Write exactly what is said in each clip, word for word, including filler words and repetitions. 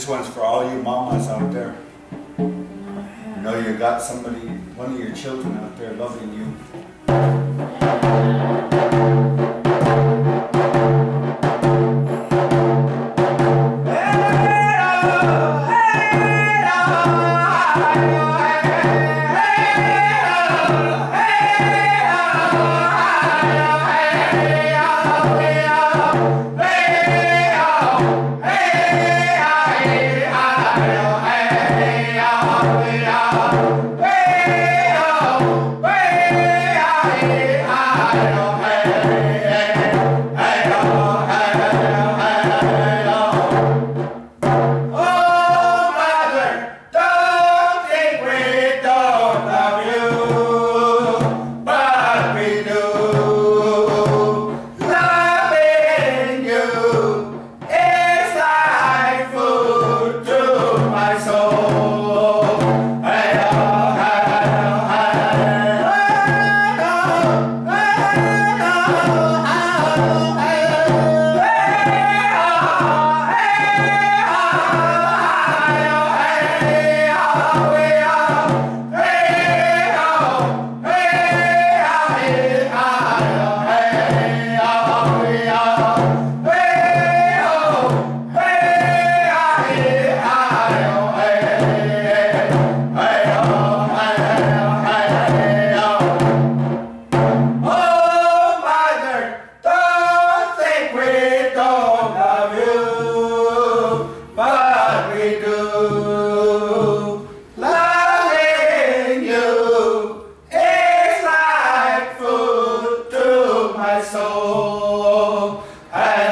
This one's for all you mamas out there. You know you got somebody, one of your children out there loving you.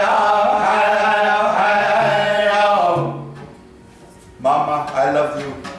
Mama, I love you.